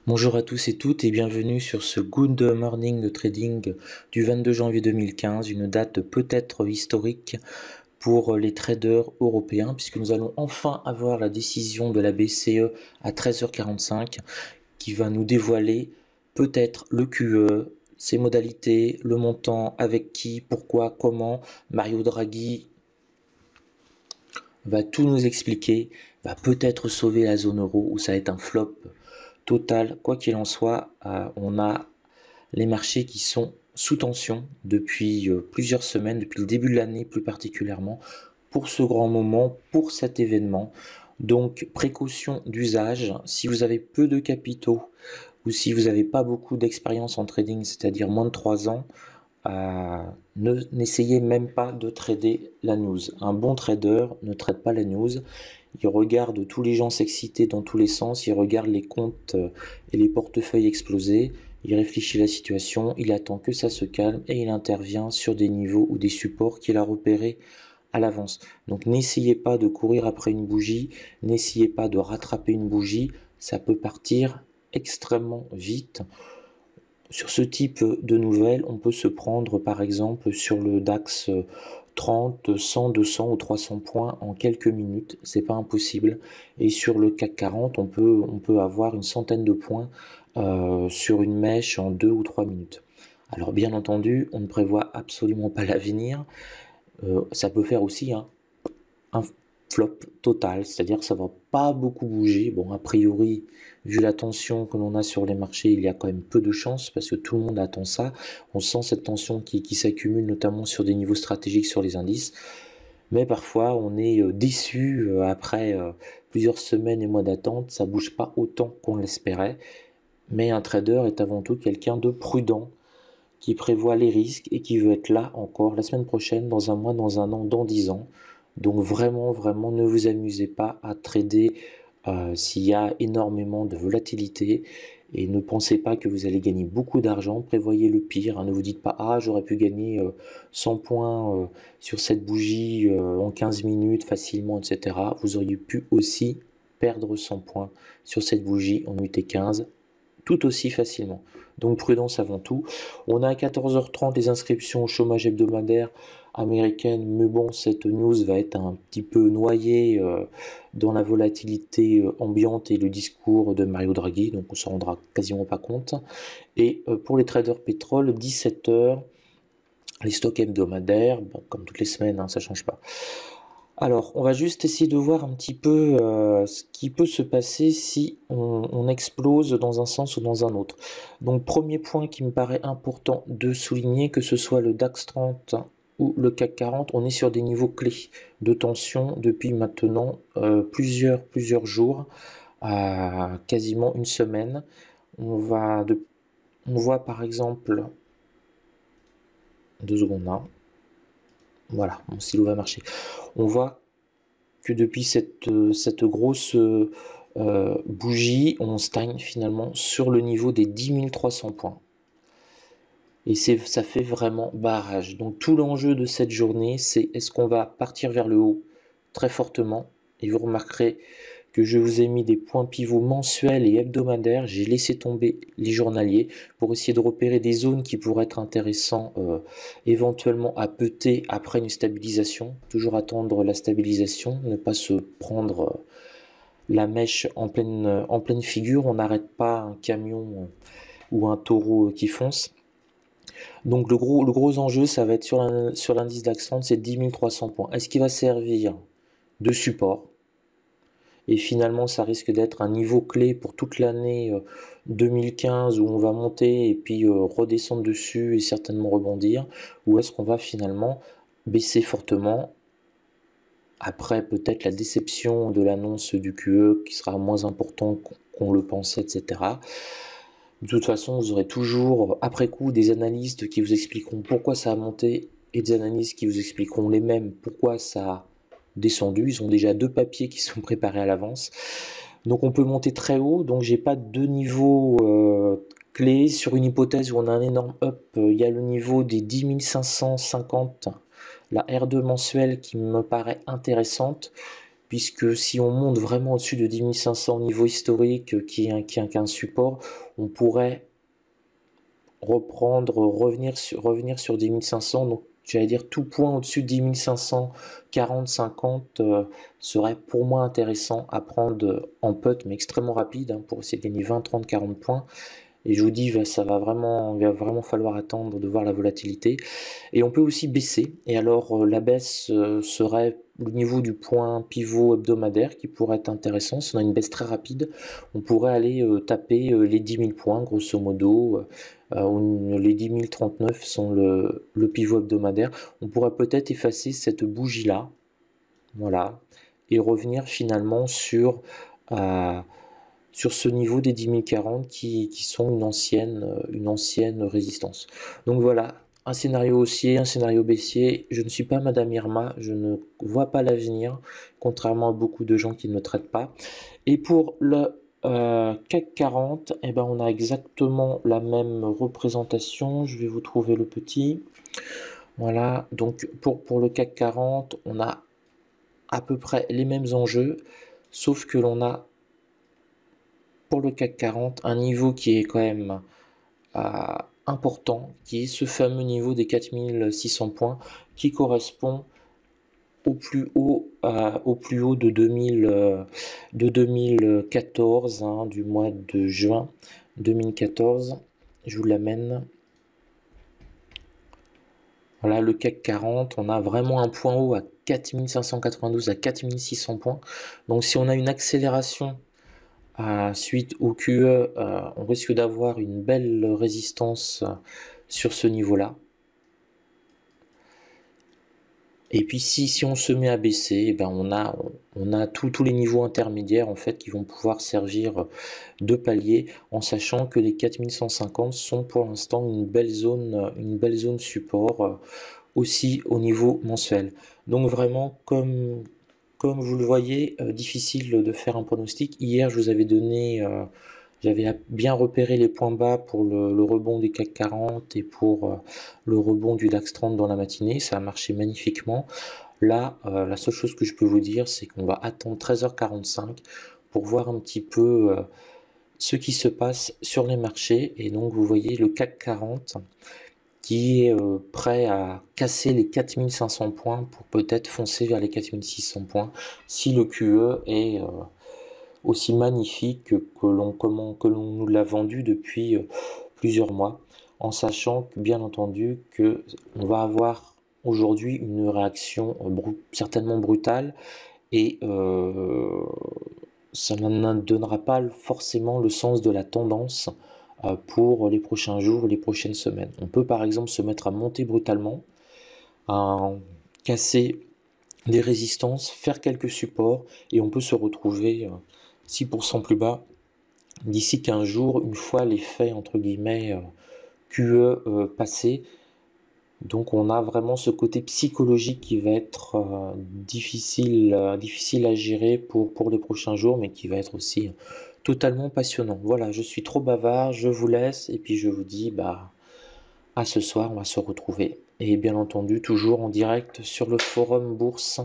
Bonjour à tous et toutes et bienvenue sur ce Good Morning Trading du 22 janvier 2015, une date peut-être historique pour les traders européens puisque nous allons enfin avoir la décision de la BCE à 13h45 qui va nous dévoiler peut-être le QE, ses modalités, le montant, avec qui, pourquoi, comment. Mario Draghi va tout nous expliquer, va peut-être sauver la zone euro où ça va être un flop total. Quoi qu'il en soit, on a les marchés qui sont sous tension depuis plusieurs semaines, depuis le début de l'année plus particulièrement, pour ce grand moment, pour cet événement. Donc précaution d'usage, si vous avez peu de capitaux ou si vous n'avez pas beaucoup d'expérience en trading, c'est-à-dire moins de 3 ans, n'essayez même pas de trader la news. Un bon trader ne trade pas la news. Il regarde tous les gens s'exciter dans tous les sens, il regarde les comptes et les portefeuilles exploser, il réfléchit à la situation, il attend que ça se calme et il intervient sur des niveaux ou des supports qu'il a repérés à l'avance. Donc n'essayez pas de courir après une bougie, n'essayez pas de rattraper une bougie, ça peut partir extrêmement vite. Sur ce type de nouvelles, on peut se prendre par exemple sur le DAX 30, 100, 200 ou 300 points en quelques minutes, c'est pas impossible. Et sur le CAC 40, on peut avoir une centaine de points sur une mèche en 2 ou 3 minutes. Alors bien entendu, on ne prévoit absolument pas l'avenir. Ça peut faire aussi un flop total, c'est-à-dire que ça va pas beaucoup bouger. Bon, a priori, vu la tension que l'on a sur les marchés, il y a quand même peu de chances parce que tout le monde attend ça. On sent cette tension qui s'accumule notamment sur des niveaux stratégiques sur les indices. Mais parfois, on est déçu après plusieurs semaines et mois d'attente. Ça bouge pas autant qu'on l'espérait. Mais un trader est avant tout quelqu'un de prudent qui prévoit les risques et qui veut être là encore la semaine prochaine, dans un mois, dans un an, dans 10 ans. Donc vraiment, vraiment, ne vous amusez pas à trader s'il y a énormément de volatilité et ne pensez pas que vous allez gagner beaucoup d'argent. Prévoyez le pire, hein. Ne vous dites pas « Ah, j'aurais pu gagner 100 points sur cette bougie en 15 minutes facilement, etc. » Vous auriez pu aussi perdre 100 points sur cette bougie en UT15 tout aussi facilement. Donc prudence avant tout. On a à 14h30 les inscriptions au chômage hebdomadaire américaine, mais bon, cette news va être un petit peu noyée dans la volatilité ambiante et le discours de Mario Draghi, donc on s'en rendra quasiment pas compte. Et pour les traders pétrole, 17h, les stocks hebdomadaires, bon, comme toutes les semaines, hein, ça change pas. Alors, on va juste essayer de voir un petit peu ce qui peut se passer si on explose dans un sens ou dans un autre. Donc, premier point qui me paraît important de souligner, que ce soit le DAX 30 ou le CAC 40, on est sur des niveaux clés de tension depuis maintenant plusieurs jours, quasiment une semaine. On voit par exemple, 2 secondes là, voilà, mon stylo va marcher. On voit que depuis cette grosse bougie, on stagne finalement sur le niveau des 10 300 points. Et ça fait vraiment barrage. Donc tout l'enjeu de cette journée, c'est est-ce qu'on va partir vers le haut très fortement. Et vous remarquerez que je vous ai mis des points pivots mensuels et hebdomadaires. J'ai laissé tomber les journaliers pour essayer de repérer des zones qui pourraient être intéressantes éventuellement à peter après une stabilisation. Toujours attendre la stabilisation, ne pas se prendre la mèche en pleine figure. On n'arrête pas un camion ou un taureau qui fonce. Donc le gros enjeu, ça va être sur l'indice DAX 30, c'est 10 300 points. Est-ce qu'il va servir de support? Et finalement, ça risque d'être un niveau clé pour toute l'année 2015 où on va monter et puis redescendre dessus et certainement rebondir. Ou est-ce qu'on va finalement baisser fortement après peut-être la déception de l'annonce du QE qui sera moins important qu'on le pensait, etc. De toute façon, vous aurez toujours, après coup, des analystes qui vous expliqueront pourquoi ça a monté et des analystes qui vous expliqueront les mêmes pourquoi ça a descendu. Ils ont déjà 2 papiers qui sont préparés à l'avance. Donc on peut monter très haut. Donc j'ai pas 2 niveaux clés. Sur une hypothèse où on a un énorme up, il y a le niveau des 10 550, la R2 mensuelle qui me paraît intéressante. puisque si on monte vraiment au-dessus de 10 500 au niveau historique qui est un support, on pourrait revenir sur 10 500, donc j'allais dire tout point au-dessus de 10 500, 40, 50 serait pour moi intéressant à prendre en putt, mais extrêmement rapide, hein, pour essayer de gagner 20, 30, 40 points. Et je vous dis, il va vraiment falloir attendre de voir la volatilité. Et on peut aussi baisser. Et alors, la baisse serait le niveau du point pivot hebdomadaire qui pourrait être intéressant. Si on a une baisse très rapide, on pourrait aller taper les 10 000 points, grosso modo. Les 10 039 sont le pivot hebdomadaire. On pourrait peut-être effacer cette bougie-là. Voilà. Et revenir finalement sur ce niveau des 10 040 qui sont une ancienne résistance. Donc voilà, un scénario haussier, un scénario baissier. Je ne suis pas Madame Irma, je ne vois pas l'avenir, contrairement à beaucoup de gens qui ne le traitent pas. Et pour le CAC 40, eh ben, on a exactement la même représentation. Je vais vous trouver le petit. Voilà, donc pour le CAC 40, on a à peu près les mêmes enjeux, sauf que l'on a pour le CAC 40 un niveau qui est quand même important, qui est ce fameux niveau des 4600 points qui correspond au plus haut de 2014, hein, du mois de juin 2014. Je vous l'amène. Voilà, le CAC 40, on a vraiment un point haut à 4592 à 4600 points. Donc si on a une accélération suite au QE, on risque d'avoir une belle résistance sur ce niveau-là. Et puis si on se met à baisser, eh ben on a tous les niveaux intermédiaires en fait qui vont pouvoir servir de palier, en sachant que les 4150 sont pour l'instant une belle zone support aussi au niveau mensuel. Donc vraiment comme vous le voyez, difficile de faire un pronostic. Hier, je vous avais donné, j'avais bien repéré les points bas pour le rebond des CAC 40 et pour le rebond du DAX 30 dans la matinée. Ça a marché magnifiquement. Là, la seule chose que je peux vous dire, c'est qu'on va attendre 13h45 pour voir un petit peu ce qui se passe sur les marchés. Et donc, vous voyez le CAC 40 qui est prêt à casser les 4500 points pour peut-être foncer vers les 4600 points si le QE est aussi magnifique que l'on nous l'a vendu depuis plusieurs mois, en sachant que, bien entendu, que on va avoir aujourd'hui une réaction certainement brutale et ça ne donnera pas forcément le sens de la tendance pour les prochains jours ou les prochaines semaines. On peut par exemple se mettre à monter brutalement, à casser des résistances, faire quelques supports et on peut se retrouver 6% plus bas d'ici 15 jours, une fois l'effet entre guillemets QE passé. Donc on a vraiment ce côté psychologique qui va être difficile à gérer pour les prochains jours, mais qui va être aussi totalement passionnant. Voilà, je suis trop bavard, je vous laisse et puis je vous dis à ce soir, on va se retrouver. Et bien entendu, toujours en direct sur le forum Bourse.